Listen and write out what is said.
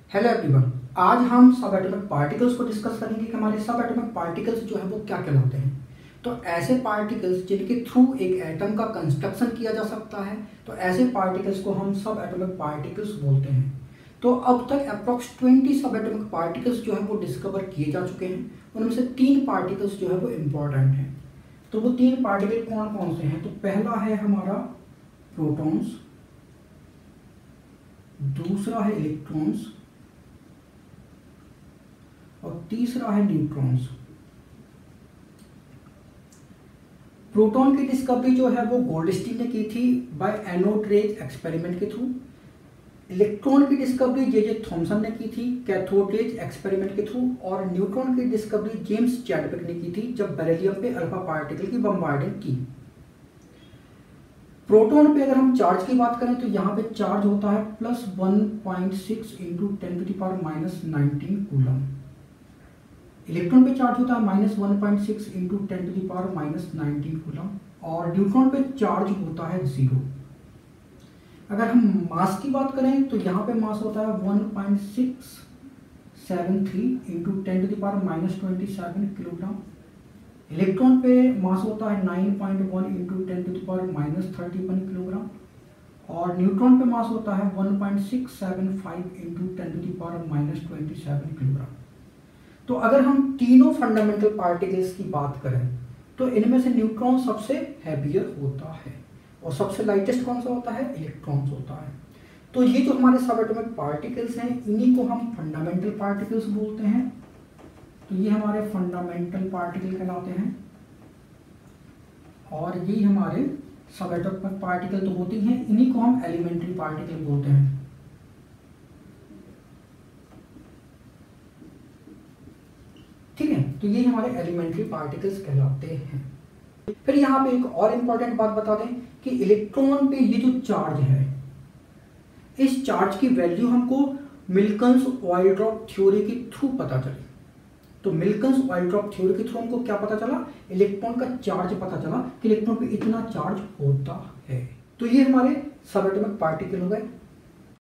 Hello everyone, आज हम सब एटॉमिक पार्टिकल्स को डिस्कस करेंगे कि हमारे सब एटॉमिक पार्टिकल्स जो है वो क्या कहलाते हैं। तो ऐसे पार्टिकल्स जिनके थ्रू एक एटम का कंस्ट्रक्शन किया जा सकता है, तो ऐसे पार्टिकल्स को हम सब एटॉमिक पार्टिकल्स बोलते हैं। तो अब तक अप्रॉक्स 20 सब एटॉमिक पार्टिकल्स जो है वो डिस्कवर किए जा चुके हैं। उनमें से 3 पार्टिकल्स जो है वो इम्पॉर्टेंट हैं। तो वो 3 पार्टिकल कौन कौन से हैं? तो पहला है हमारा प्रोटॉन्स, दूसरा है इलेक्ट्रॉन्स और तीसरा है न्यूट्रॉन्स। प्रोटॉन की डिस्कवरी जो है वो गोल्डस्टीन ने की थी बाय एनोड रेज एक्सपेरिमेंट के थ्रू। इलेक्ट्रॉन की डिस्कवरी जे थॉमसन ने की थी कैथोड रेज एक्सपेरिमेंट के थ्रू। और न्यूट्रॉन की डिस्कवरी जेम्स चैडविक ने की थी जब बेरिलियम पे अल्फा पार्टिकल की बम्बार्डिंग की। प्रोटॉन पे अगर हम चार्ज की बात करें तो यहाँ पे चार्ज होता है +1.6 × 10⁻⁻19 कूलम। इलेक्ट्रॉन पे चार्ज होता है -1.6 × 10⁻⁻19 कूलम। और न्यूट्रॉन पे चार्ज होता है 0। अगर हम मास की बात करें तो यहाँ पे मास होता है 1.673 × 10⁻⁻27 किलोग्राम। इलेक्ट्रॉन पे मास होता है 9.1 × 10⁻31 किलोग्राम। और न्यूट्रॉन पे मास होता है 1.675 × 10⁻27 किलोग्राम। तो अगर हम तीनों फंडामेंटल पार्टिकल्स की बात करें तो इनमें से न्यूट्रॉन सबसे हैवियर होता है और सबसे लाइटेस्ट कौन सा होता है? इलेक्ट्रॉन्स होता है। तो ये जो हमारे सब एटॉमिक पार्टिकल्स हैं इन्हीं को हम फंडामेंटल पार्टिकल्स बोलते हैं। तो ये हमारे फंडामेंटल पार्टिकल कहलाते हैं और ये हमारे सब एटॉमिक पार्टिकल तो होती हैं, इन्हीं को हम एलिमेंट्री पार्टिकल बोलते हैं। ठीक है, तो ये हमारे एलिमेंट्री पार्टिकल्स कहलाते हैं। फिर यहाँ पे एक और इंपॉर्टेंट बात बता दें कि इलेक्ट्रॉन पे ये जो चार्ज है, इस चार्ज की वैल्यू हमको मिल्कन्स ऑयल ड्रॉप थ्योरी के थ्रू पता चली। तो मिल्कन्स ऑयल ड्रॉप थ्योरी के थ्रू हमको क्या पता चला? इलेक्ट्रॉन का चार्ज पता चला कि इलेक्ट्रॉन पे इतना चार्ज होता है। तो ये हमारे सब एटॉमिक पार्टिकल हो गए।